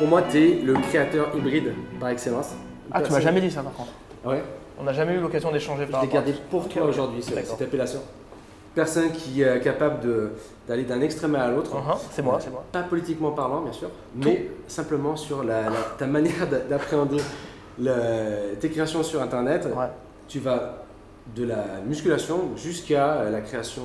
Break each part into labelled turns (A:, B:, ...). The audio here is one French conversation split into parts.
A: pour moi, tu es le créateur hybride par excellence.
B: Ah, tu m'as jamais dit ça par contre.
A: Ouais.
B: On n'a jamais eu l'occasion d'échanger par
A: Je l'ai
B: rapport à
A: gardé pour toi aujourd'hui, cette appellation. Personne qui est capable d'aller d'un extrême à l'autre.
B: C'est moi, c'est moi.
A: Pas politiquement parlant, bien sûr, mais simplement sur ta manière d'appréhender tes créations sur Internet.
B: Ouais.
A: Tu vas de la musculation jusqu'à la création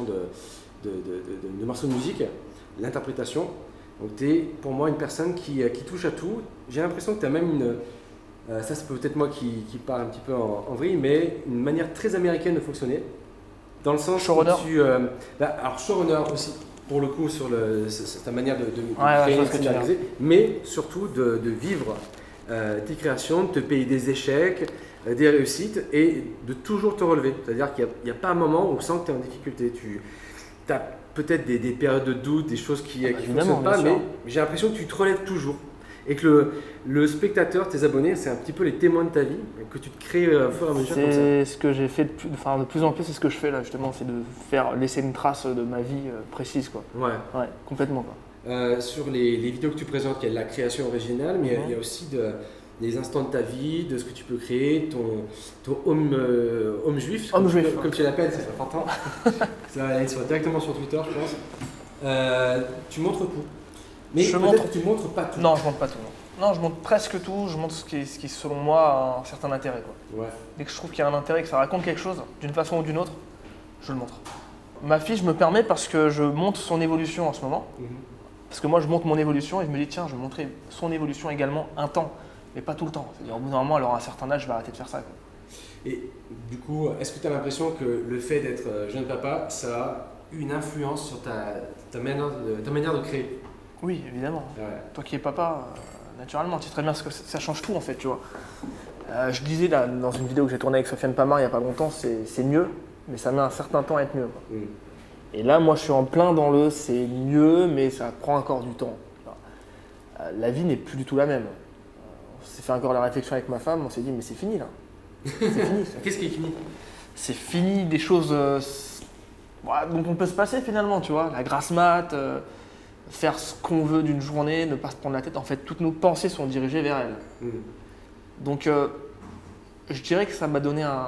A: de morceaux de musique, l'interprétation. Donc tu es pour moi une personne qui touche à tout. J'ai l'impression que tu as même ça c'est peut-être moi qui parle un petit peu en vrille, mais une manière très américaine de fonctionner. Dans le sens
B: showrunner.
A: Alors showrunner aussi, pour le coup, sur ta manière de
B: créer,
A: de scénariser, mais surtout de vivre tes créations, de te payer des échecs, des réussites et de toujours te relever. C'est-à-dire qu'il n'y a pas un moment où sans que tu es en difficulté. Tu as peut-être des périodes de doute, des choses qui ne fonctionnent pas, mais j'ai l'impression que tu te relèves toujours. Et que le spectateur, tes abonnés, c'est un petit peu les témoins de ta vie, que tu te crées au fur et à mesure comme ça.
B: C'est ce que j'ai fait de plus en plus, c'est ce que je fais là justement, c'est de laisser une trace de ma vie précise quoi. Ouais, complètement quoi.
A: Sur les vidéos que tu présentes, il y a de la création originale, mais il y a aussi des instants de ta vie, de ce que tu peux créer, ton homme juif, comme tu l'appelles, c'est important. Ça va aller directement sur Twitter, je pense. Tu montres tout. Mais tu montres pas tout.
B: Non, je montre pas tout. Non, je montre presque tout. Je montre ce qui selon moi, a un certain intérêt. Quoi. Ouais. Dès que je trouve qu'il y a un intérêt, que ça raconte quelque chose, d'une façon ou d'une autre, je le montre. Ma fiche me permet parce que je montre son évolution en ce moment. Parce que moi, je montre mon évolution et je me dis, tiens, je vais montrer son évolution également un temps, mais pas tout le temps. C'est-à-dire, au bout d'un moment, elle aura un certain âge, je vais arrêter de faire ça. Quoi.
A: Et du coup, est-ce que tu as l'impression que le fait d'être jeune papa, ça a une influence sur ta manière de créer?
B: Oui, évidemment. Ouais. Toi qui es papa, naturellement, tu sais très bien ce que ça change tout en fait, tu vois. Je disais là, dans une vidéo que j'ai tournée avec Sofiane Pamar il n'y a pas longtemps, c'est mieux, mais ça met un certain temps à être mieux. Quoi. Et là, moi, je suis en plein dans c'est mieux, mais ça prend encore du temps. La vie n'est plus du tout la même. On s'est fait encore la réflexion avec ma femme, on s'est dit, mais c'est fini là. C'est fini.
A: Qu'est-ce qui est fini?
B: C'est fini des choses dont on peut se passer finalement, tu vois. La grasse mat. Faire ce qu'on veut d'une journée, ne pas se prendre la tête. En fait, toutes nos pensées sont dirigées vers elle. Donc, je dirais que ça m'a donné un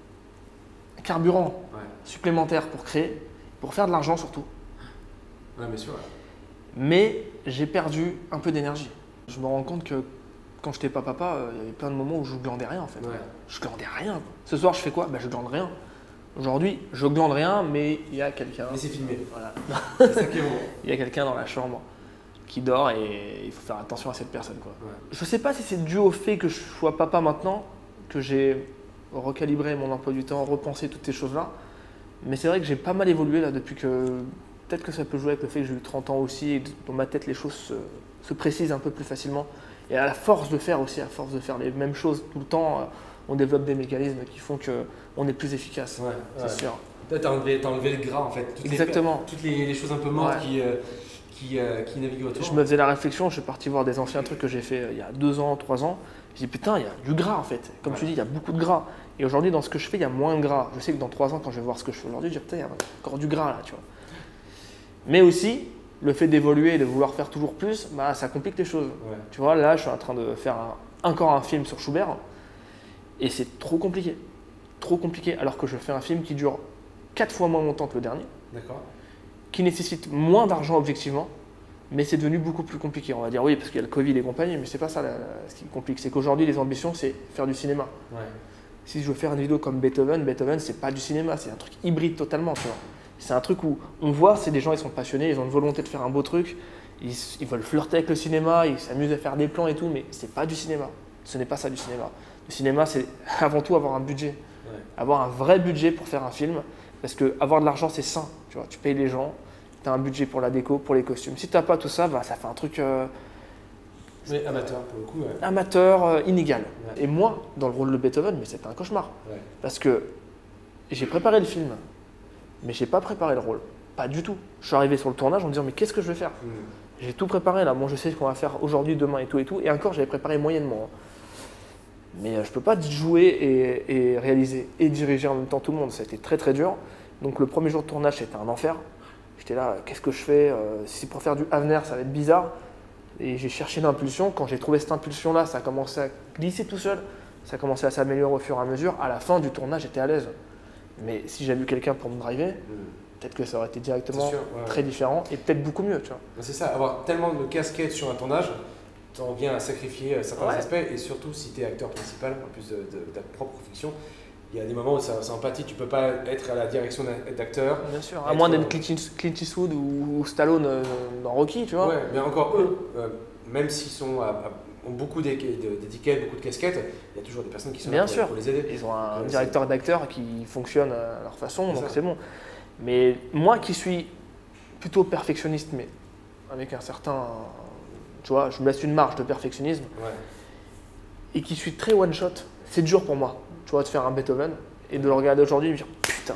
B: carburant supplémentaire pour créer, pour faire de l'argent surtout.
A: Ouais, bien sûr. Ouais.
B: Mais j'ai perdu un peu d'énergie. Je me rends compte que quand j'étais pas papa, il y avait plein de moments où je glandais rien en fait. Ouais. Je glandais rien. Quoi. Ce soir, je fais quoi? Je glande rien. Aujourd'hui, je glande rien, mais il y a quelqu'un.
A: Mais c'est filmé.
B: Voilà.
A: C'est ça qui est bon.
B: Il y a quelqu'un dans la chambre qui dort et il faut faire attention à cette personne. Quoi. Ouais. Je ne sais pas si c'est dû au fait que je sois papa maintenant, que j'ai recalibré mon emploi du temps, repensé toutes ces choses-là. Mais c'est vrai que j'ai pas mal évolué là depuis que. Peut-être que ça peut jouer avec le fait que j'ai eu 30 ans aussi et dans ma tête les choses se précisent un peu plus facilement. Et à force de faire les mêmes choses tout le temps, on développe des mécanismes qui font qu'on est plus efficace, c'est sûr.
A: Toi, t'as enlevé le gras en fait.
B: Exactement.
A: Toutes les choses un peu mortes qui naviguent autour.
B: Je me faisais la réflexion, je suis parti voir des anciens trucs que j'ai fait il y a 2 ans, 3 ans. Je dis putain, il y a du gras en fait. Comme tu dis, il y a beaucoup de gras. Et aujourd'hui, dans ce que je fais, il y a moins de gras. Je sais que dans 3 ans, quand je vais voir ce que je fais aujourd'hui, je dis putain, il y a encore du gras là, tu vois. Mais aussi, le fait d'évoluer et de vouloir faire toujours plus, ça complique les choses. Ouais. Tu vois, là, je suis en train de faire encore un film sur Schubert et c'est trop compliqué. Trop compliqué, alors que je fais un film qui dure 4 fois moins longtemps que le dernier.
A: D'accord.
B: Qui nécessite moins d'argent objectivement, mais c'est devenu beaucoup plus compliqué. On va dire oui, parce qu'il y a le Covid et compagnie, mais c'est pas ça ce qui complique. C'est qu'aujourd'hui, les ambitions, c'est faire du cinéma. Ouais. Si je veux faire une vidéo comme Beethoven, c'est pas du cinéma, c'est un truc hybride totalement, tu vois. C'est un truc où on voit, c'est des gens, ils sont passionnés, ils ont une volonté de faire un beau truc, ils veulent flirter avec le cinéma, ils s'amusent à faire des plans et tout, mais c'est pas du cinéma. Ce n'est pas ça du cinéma. Le cinéma, c'est avant tout avoir un budget. Ouais. Avoir un vrai budget pour faire un film, parce que avoir de l'argent, c'est sain. Tu vois, tu payes les gens, tu as un budget pour la déco, pour les costumes. Si tu n'as pas tout ça, ça fait un truc…
A: mais amateur pour le coup. Ouais.
B: Amateur, inégal. Ouais. Et moi, dans le rôle de Beethoven, mais c'était un cauchemar. Ouais. Parce que j'ai préparé le film, mais je n'ai pas préparé le rôle. Pas du tout. Je suis arrivé sur le tournage en me disant mais qu'est-ce que je vais faire ? J'ai tout préparé là. Bon, je sais ce qu'on va faire aujourd'hui, demain et tout et tout. Et encore, j'avais préparé moyennement. Mais je ne peux pas jouer et réaliser et diriger en même temps tout le monde. Ça a été très très dur. Donc le premier jour de tournage, c'était un enfer. J'étais là, qu'est-ce que je fais ? Si c'est pour faire du Havner, ça va être bizarre. Et j'ai cherché l'impulsion. Quand j'ai trouvé cette impulsion-là, ça a commencé à glisser tout seul. Ça a commencé à s'améliorer au fur et à mesure. À la fin du tournage, j'étais à l'aise. Mais si j'avais eu quelqu'un pour me driver, peut-être que ça aurait été directement très différent et peut-être beaucoup mieux. Tu vois.
C: C'est ça, avoir tellement de casquettes sur un tournage, t'en viens à sacrifier certains aspects. Et surtout si tu es acteur principal, en plus de ta propre fiction, il y a des moments où c'est empathie, tu peux pas être à la direction d'acteur.
B: Bien sûr, à moins d'être Clint Eastwood ou Stallone dans Rocky, tu vois.
C: Ouais, mais encore eux, même s'ils ont beaucoup d'étiquettes, beaucoup de casquettes, il y a toujours des personnes qui sont là pour les aider.
B: Ils ont un directeur d'acteur qui fonctionne à leur façon, donc c'est bon. Mais moi qui suis plutôt perfectionniste, mais avec un certain, tu vois, je me laisse une marge de perfectionnisme, et qui suis très one shot, c'est dur pour moi. Tu vois, de faire un Beethoven et de le regarder aujourd'hui et me dire putain,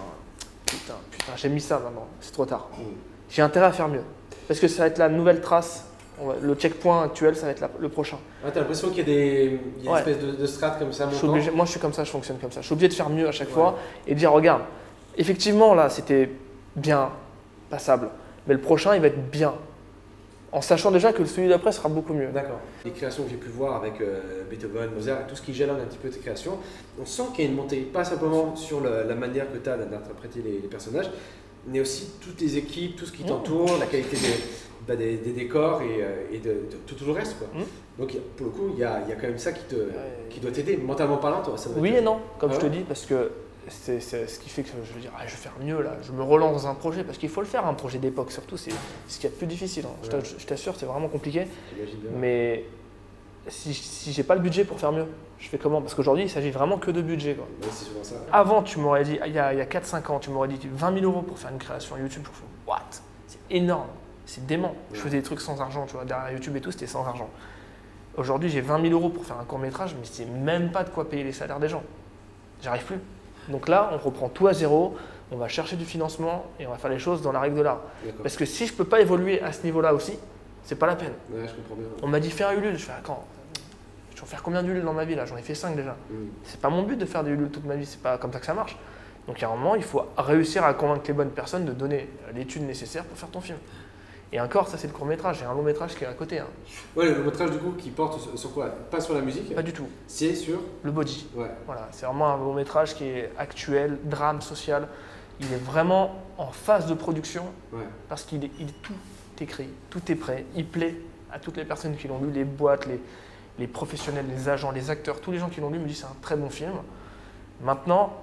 B: j'ai mis ça maintenant, c'est trop tard. J'ai intérêt à faire mieux. Parce que ça va être la nouvelle trace, le checkpoint actuel, ça va être le prochain.
C: T'as l'impression qu'il y a des espèces de strates comme ça montant.
B: Moi je suis comme ça, je fonctionne comme ça. Je suis obligé de faire mieux à chaque fois et de dire regarde, effectivement là c'était bien, passable, mais le prochain il va être bien. En sachant déjà que celui d'après sera beaucoup mieux.
C: D'accord. Les créations que j'ai pu voir avec Beethoven, Mozart et tout ce qui jalonne un petit peu tes créations, on sent qu'il y a une montée, pas simplement sur la manière que tu as d'interpréter les personnages, mais aussi toutes les équipes, tout ce qui t'entoure, la qualité des décors et de tout le reste. Quoi. Donc pour le coup, il y a quand même ça qui doit t'aider, mentalement parlant. Toi, ça
B: oui et non, comme je te dis, parce que c'est ce qui fait que je veux dire, je vais faire mieux là, je me relance dans un projet, parce qu'il faut le faire, un projet d'époque surtout, c'est ce qu'il y a de plus difficile. Hein. Je t'assure, c'est vraiment compliqué. Mais si j'ai pas le budget pour faire mieux, je fais comment? Parce qu'aujourd'hui, il s'agit vraiment que de budget. Quoi.
C: C'est souvent ça.
B: Avant, tu m'aurais dit, il y a 4-5 ans, tu m'aurais dit 20 000 € pour faire une création YouTube. Je me fais, what? C'est énorme, c'est dément. Je faisais des trucs sans argent, tu vois, derrière YouTube et tout, c'était sans argent. Aujourd'hui, j'ai 20 000 € pour faire un court-métrage, mais c'est même pas de quoi payer les salaires des gens. J'arrive plus. Donc là, on reprend tout à zéro, on va chercher du financement et on va faire les choses dans la règle de l'art. Parce que si je ne peux pas évoluer à ce niveau-là aussi, c'est pas la peine.
C: Ouais, je comprends bien.
B: On m'a dit faire un Ulule, je fais quand? Je vais faire combien d'Ulule dans ma vie là? J'en ai fait 5 déjà. C'est pas mon but de faire des Ulule toute ma vie, c'est pas comme ça que ça marche. Donc il y a un moment, il faut réussir à convaincre les bonnes personnes de donner l'étude nécessaire pour faire ton film. Et encore, ça c'est le court-métrage, j'ai un long-métrage qui est à côté. Hein.
C: Ouais, le long-métrage du coup qui porte sur quoi? Pas sur la musique?
B: Pas du tout.
C: C'est sur
B: le body.
C: Ouais.
B: Voilà, c'est vraiment un long-métrage qui est actuel, drame social. Il est vraiment en phase de production parce qu'il est tout écrit, tout est prêt. Il plaît à toutes les personnes qui l'ont lu, les boîtes, les professionnels, les agents, les acteurs, tous les gens qui l'ont lu me disent c'est un très bon film. Maintenant,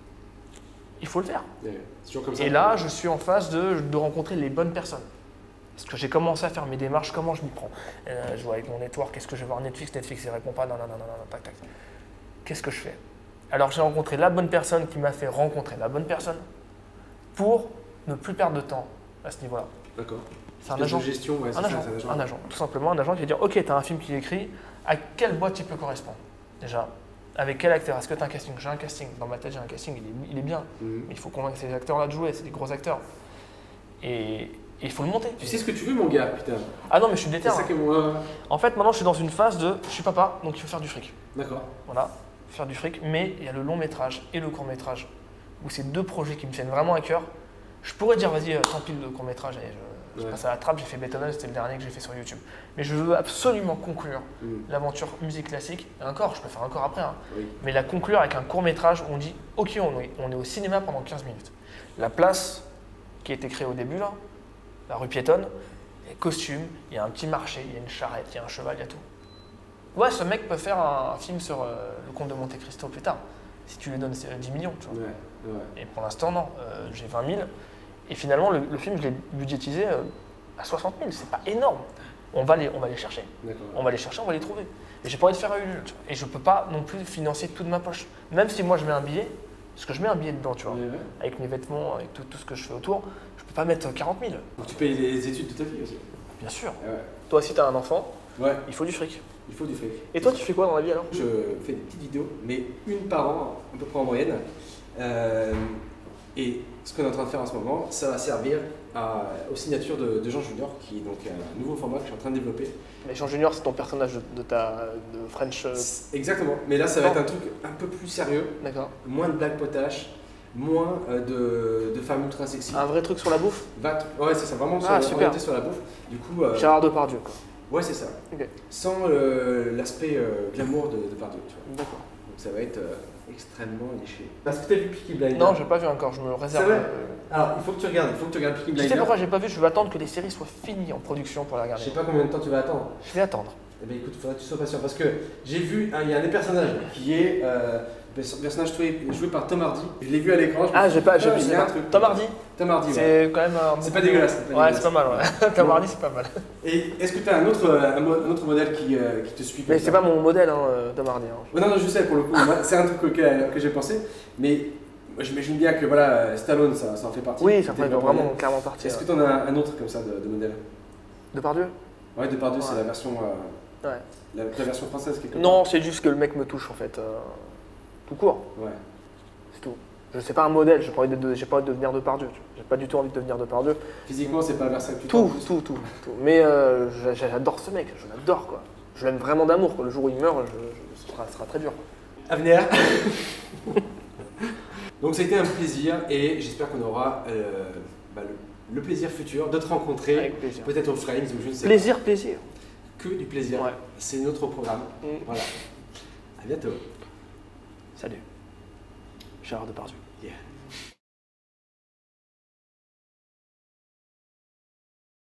B: il faut le faire.
C: C'est toujours comme ça.
B: Et là, je suis en phase de rencontrer les bonnes personnes. Parce que j'ai commencé à faire mes démarches, comment je m'y prends. Je vois avec mon network, qu'est-ce que je vais voir Netflix ne répond pas, non, tac, tac. Qu'est-ce que je fais? Alors j'ai rencontré la bonne personne qui m'a fait rencontrer la bonne personne pour ne plus perdre de temps à ce niveau-là.
C: D'accord.
B: C'est un agent.
C: De gestion, ouais,
B: un agent, tout simplement un agent qui va dire ok, tu as un film qui est écrit, à quelle boîte il peut correspondre? Déjà, avec quel acteur? Est-ce que tu as un casting? J'ai un casting, dans ma tête j'ai un casting, il est bien. Mais il faut convaincre ces acteurs-là de jouer, c'est des gros acteurs. Et il faut le monter.
C: Tu sais ce que tu veux, mon gars, putain.
B: Ah non, mais je suis déter.
C: C'est ça que moi.
B: En fait, maintenant, je suis dans une phase de je suis papa, donc il faut faire du fric.
C: D'accord.
B: Voilà, faire du fric. Mais il y a le long métrage et le court métrage, où c'est deux projets qui me tiennent vraiment à cœur. Je pourrais dire, vas-y, tant pis le court métrage, je passe à la trappe, j'ai fait Beethoven, c'était le dernier que j'ai fait sur YouTube. Mais je veux absolument conclure l'aventure musique classique. Et encore, je peux faire encore après. Hein. Mais la conclure avec un court métrage où on dit, ok, on est au cinéma pendant 15 minutes. La place qui a été créée au début, là, la rue piétonne, il y a des costumes, il y a un petit marché, il y a une charrette, il y a un cheval, il y a tout. Ouais, ce mec peut faire un film sur le comte de Monte Cristo plus tard, si tu lui donnes 10 millions. Tu vois. Et pour l'instant, non. J'ai 20 000. Et finalement, le film, je l'ai budgétisé à 60 000. C'est pas énorme. On va les chercher. On va les chercher, on va les trouver. Et j'ai pas envie de faire un Ulule. Et je peux pas non plus financer tout de ma poche. Même si moi, je mets un billet, parce que je mets un billet dedans, tu vois, avec mes vêtements, avec tout ce que je fais autour, je peux pas mettre 40 000.
C: Donc tu payes les études de ta fille aussi?
B: Bien sûr. Toi aussi, tu as un enfant, il faut du fric.
C: Il faut du fric.
B: Et toi, tu fais quoi dans la vie alors?
C: Je fais des petites vidéos, mais une par an, à peu près en moyenne. Et ce qu'on est en train de faire en ce moment, ça va servir aux signatures de Jean Junior, qui est donc un nouveau format que je suis en train de développer.
B: Mais Jean Junior, c'est ton personnage de French.
C: Exactement, mais là ça va être un truc un peu plus sérieux.
B: D'accord.
C: Moins de blagues potaches, moins de femmes ultra sexy.
B: Un vrai truc sur la bouffe?
C: Ouais, c'est ça, vraiment orienté sur la bouffe. Du coup,
B: Gérard Depardieu, quoi.
C: Ouais, c'est ça.
B: Ok.
C: Sans l'aspect glamour de Depardieu, tu vois.
B: D'accord.
C: Donc ça va être extrêmement léché. Parce que tu as vu Peaky Blinders?
B: Non, j'ai pas vu encore, je me le réserve.
C: C'est vrai. Alors, il faut que tu regardes Peaky
B: Tu
C: Blinders.
B: sais pourquoi j'ai pas vu? Je vais attendre que les séries soient finies en production pour la
C: Je
B: regarder.
C: sais pas combien de temps tu vas attendre.
B: Je vais attendre.
C: Eh bien écoute, il faudra que tu sois patient parce que j'ai vu, il y a un des personnages qui est personnage joué par Tom Hardy. Je l'ai vu à l'écran.
B: Ah, j'ai pas,
C: il y a un truc.
B: Tom Hardy,
C: Tom Hardy, ouais.
B: c'est quand même un.
C: C'est pas dégueulasse.
B: Ouais, c'est pas mal, ouais. Tom Hardy, c'est pas mal.
C: Et est-ce que tu as un autre modèle qui te suit
B: Mais c'est pas mon modèle, hein, Tom Hardy. Hein.
C: Non, je sais, pour le coup, moi, c'est un truc que j'ai pensé, mais moi, j'imagine bien que voilà, Stallone, ça en fait partie.
B: Oui, ça fait vraiment clairement partie.
C: Est-ce que tu en as un autre comme ça de modèle?
B: Depardieu?
C: Ouais, Depardieu, c'est
B: Ouais.
C: la version,
B: Ouais.
C: la version française quelque part.
B: Non, c'est juste que le mec me touche en fait. Tout court,
C: Ouais.
B: c'est tout. Je sais pas un modèle, j'ai pas envie de devenir Depardieu. J'ai pas du tout envie de devenir Depardieu.
C: Physiquement, c'est pas vers ça que tu
B: Tout,
C: penses.
B: tout. Mais j'adore ce mec, je l'adore quoi. Je l'aime vraiment d'amour. Quoi. Le jour où il meurt, ce sera très dur.
C: Avenir. Donc ça a été un plaisir et j'espère qu'on aura le plaisir futur de te rencontrer.
B: Avec plaisir.
C: Peut-être au Frames ou je ne sais
B: Plaisir.
C: pas. Que du plaisir.
B: Ouais.
C: C'est notre programme. Voilà. À bientôt.
B: Salut. Gérard Depardieu.
C: Yeah.